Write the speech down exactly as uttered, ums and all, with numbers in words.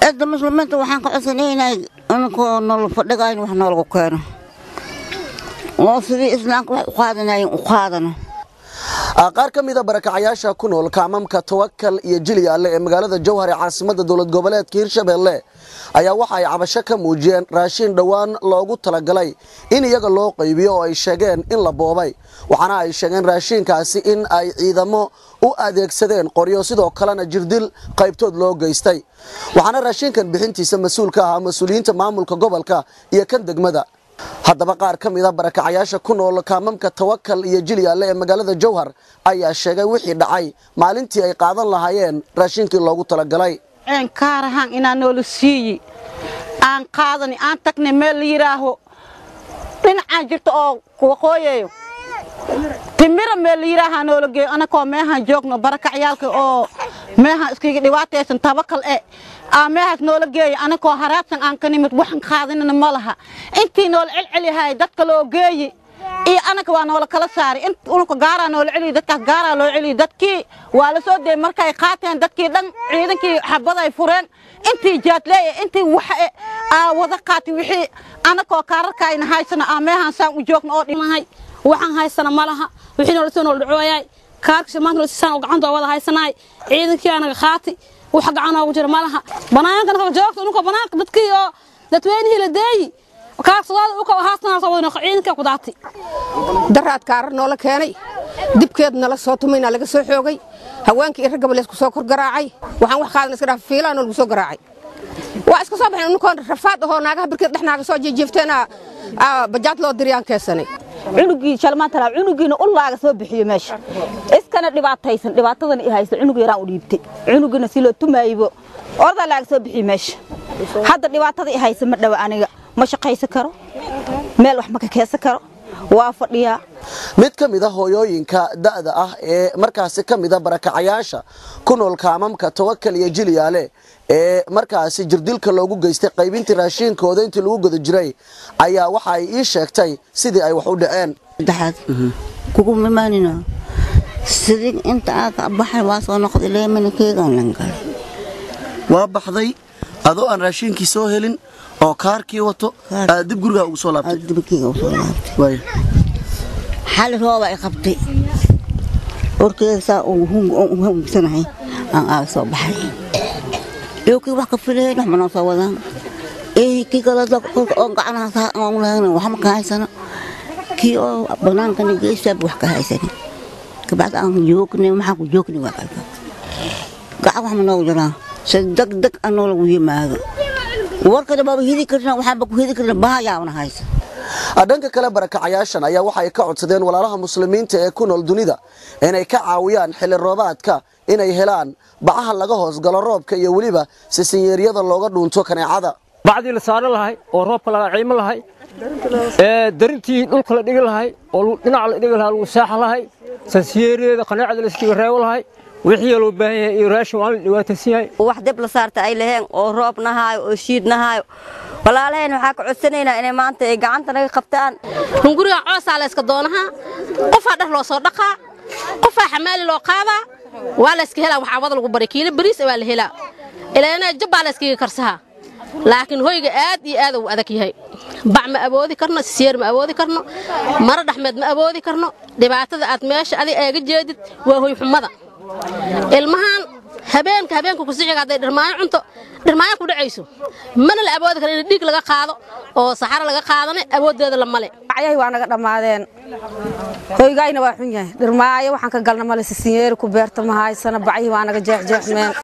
أنت مسلمين وحنك عسنين أنكو نلفدقين وحنا لقوكنا وصلي إسلامك وقادنا وقادنا qaar ka mid ah barakacayaasha ku nool kaamamka Tawakkal iyo Jilyaale ee magaalada Jowhar ee caasimadda dawlad goboleedka Hirshabelle ayaa waxa ay cabasho ka muujiyeen raashin dhawaan loogu talagalay in iyaga loo qaybiyo oo ay sheegeen in la boobay waxaana ay sheegeen raashinkaasi in ay ciidamo u adeegsadeen qoryo sidoo kalena jirdil qaybtood loo geystay waxaana raashinkan bixintiisa mas'uul ka ah mas'uuliyiinta maamulka gobolka iyo kan degmada haddaba qaar ka mid ah barakacayaasha ku nool kaamamka Tawakkal iyo Jilyaale ee magaalada Jowhar ayaa sheegay wixii dhacay maalintii ay qaadan lahaayeen raashinkii loogu talagalay aan kaarahan inaan nool siiyay aan qaadani aan tagnay meel yiraaho dhinaca jirto oo waqooyeeyo timira meel yiraaha nool geey anakoo meehan joogno barakacayaalka oo meehan iskiga dhibaataysan Tawakkal ee aamahaas noola geey anakoo haraadsan aan ka nimid waxan qaadanina ma laha intii nool cilcilihay dadka loo geeyay iyo anaka waa nool kala saari in ulka gaara nool cili dadka gaara loo cili dadkii waa la soo deey markay qaateen dadkii dhan ciidankii xabad ay fureen intii jaadleey intii wax aa wada qaati wixii anakoo kaararkayna haysana aamahan saan u joogno oo dhimahay waxan haysana ma laha wixii nool soo nool dhacooyay kaarkii maanta si saan u gacanta wada haysanay ciidankii anaga qaati waxa gacan ugu jira malaha banaanka ka joogto inuu ka banaanka dadkii oo dadweynaha la deey ka soo uu ka haasna soo wadana ciidanka ku daatay daraad kaar noola keenay dibkeedna la soo tumayna laga soo xoogay haweenkii rag gabal isku soo kor garaacay waxaan wax qaadan iska fiilaan oo lagu soo garaacay waa iska soo baxeen inuu koon rafaad oo naagaha birkad dhaxnaaga soo jeejifteena bajaad loo diriyaan keesanay cunugii shalmaanta la cunugiina u laaga soo bixiyo meesha iskana dhibaataysan dhibaatadan ay haysto cunug yaraan u dhiibtay cunugina si loo tumaybo orda laaga soo bixiyo meesha hadda dhibaatada ay hayso ma dhaw aniga ma shaqaysan karo meel wax ma ka keesan karo waa fadhiya mid ka mid ah hooyooyinka da'da ah ee markaas ka mid ah barakacayaasha ku nool kaamamka Tawakkal iyo Jilyaale ee markaas jirdilka loogu geystay qaybintii raashinkooda intii lagu guda jiray ayaa waxa ay ii sheegtay sidii ay wax u dhaceen daxad kugu mamanina sidii inta aad baxay waa soo noqday leemankeegan langal waa baxday adoo aan raashinkii soo helin oo kaarkii wato dib guriga ugu soo laabtay dibkiga ugu soo laabtay way hal rooba ay qabtay orkeesa uu hum sanahay aan aad soo baxay يوكي واحد فيلين نحن نصوّدان إيه كي قال لك أنق أنا صار أنا وهم كهاي سنة كي بنان كان يجي سب وح كهاي سنة كبعد أنا يوكني ومحك يوكني وقال قاعد وهم نوجنا صدق دق أنا لو يماذا وركض بابا هذي كرنا وحبك هذي كرنا بهاي أنا هاي dhanka kale barakacayaashan ayaa waxa ay ka codsadeen walaalaha muslimiinta ee ku nool dunida inay ka caawiyaan xilli roobaadka inay helaan bacaha laga hoos galo roobka iyo waliba sisinyeeriyada looga dhuunto kaneecada bacdi la saaran lahay oo roobka laga ciimo lahay ee darintii dhulka la dhigi lahay oo dhinac la dhigi lahay lagu saax lahay sisinyeeriyada kaneecada la iska reebo lahay wixii loo baahan yahay iyo raashin waan dhibaataysan wax dib la saarta ay laheen oo roobnahay oo shiidnahay walaalaheen waxa ka codsanaynaa inay maanta ay gacanta naga qabtaan hunguriga coosa la iska doonaha qof dhar loo soo dhaqaa qof xamaali loo qaada waa la iska helaa waxa wada lagu barakiina bariis waa la helaa ilaana jabba la iska karsaha laakiin hoyga aad iyo aad u adag yahay bac ma awoodi karno siyeer ma awoodi karno mara dhaxmed ma awoodi karno dhibaatada aad meesha adiga eega jeedid waa hoy xumada ilmahan habeenka habeenka ku siciga haday dhirmaayo cunto dhirmaayo ku dhacayso mana la awoodi karo in dhiig laga qaado oo saxaro laga qaadana awoodeeda la male ayay waa naga dhamaadeen hoygayna waa xun yahay dhirmaayo waxaan ka galna male sisinyeer ku beerta ma haysana bacay waa naga jeex jeexmeen